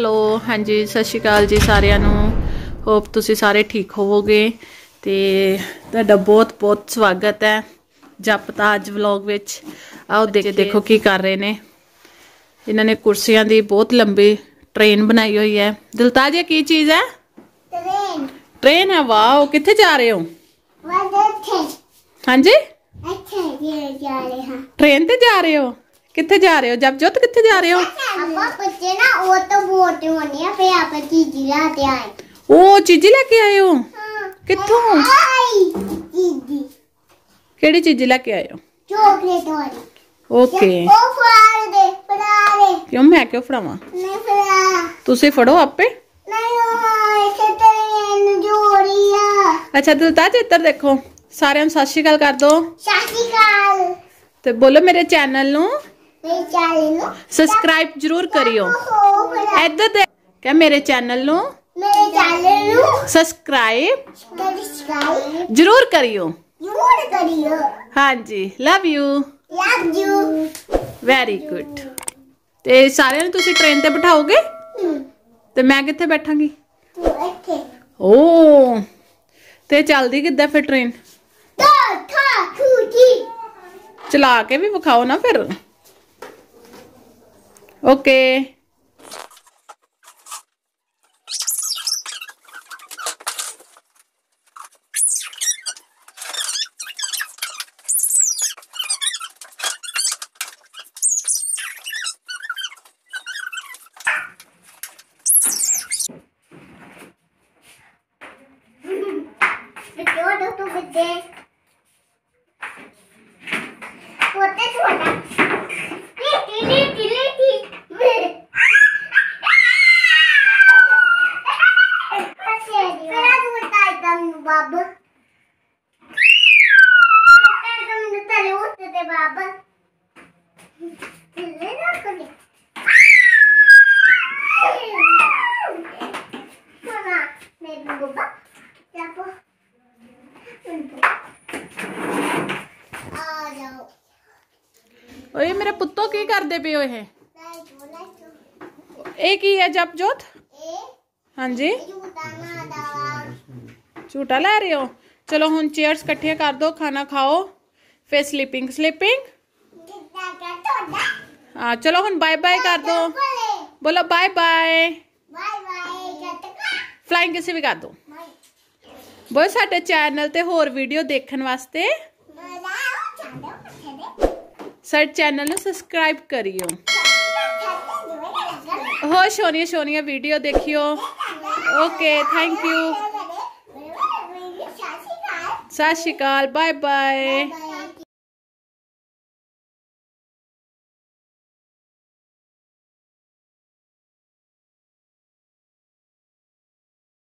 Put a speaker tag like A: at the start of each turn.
A: Hello हाँ जी सत श्री अकाल जी सारिਆਂ ਨੂੰ होप तुसी सारे ठीक होवोगे ते तुहाडा बहुत बहुत स्वागत है जपताज व्लॉग विच। आओ देखो की कर रहे ने। इन्होंने कुर्सियां दी बहुत लंबी ट्रेन बनाई हुई है। दिलताज ये की चीज है? ट्रेन। ट्रेन है। वाह किथे जा रहे हो? हाँ जी ट्रेन ते जा रहे हो? किथे जा रहे हो? जपजोत किथे जा रहे हो?
B: बच्चे ना वो तो बोलते होने हैं फिर आप चीज़ लाते आए।
A: ओ चीज़ लेके आए हो? किथों? केड़ी चीज़ लेके आए हो?
B: चॉकलेट वाली।
A: ओके
B: वो फड़ा दे।
A: क्यों मैं क्यों फड़ावा?
B: नहीं फड़ा।
A: तुसी फड़ो आपे।
B: नहीं इसे ट्रेन जोड़ी है।
A: अच्छा दिलताज इधर देखो सारे सत श्री अकाल कर दो।
B: सत श्री अकाल।
A: ते बोलो मेरे चैनल नु सब्सक्राइब जरूर करियो। इधर देख क्या मेरे चैनल नु सब्सक्राइब जरूर करियो। हाँ जी लव यू। Very good. ते सारे तुसी ट्रेन ते बिठाओगे ते मैं किथे बैठांगी? ओ ते चलदी किद्दां फिर ट्रेन? चला के भी विखाओ ना फिर। ओके ओए मेरे पुत्तो की करदे पे हो? ये की है जपजोत? हाँ जी झूठा लै रहे हो? चलो हुन चेयर्स कट्ठियां कर दो, खाना खाओ, फिर स्लीपिंग। हाँ चलो हुन बाय बाय कर दो। बोलो बाय बाय। फ्लाइंग किसी भी कर दो। बोलो साडे चैनल ते होर वीडियो देखने वास्ते साडे चैनल नू सब्सक्राइब करियो। हो सोनिया वीडियो देखियो। Okay thank you. Sat Shri अकाल बाय बाय।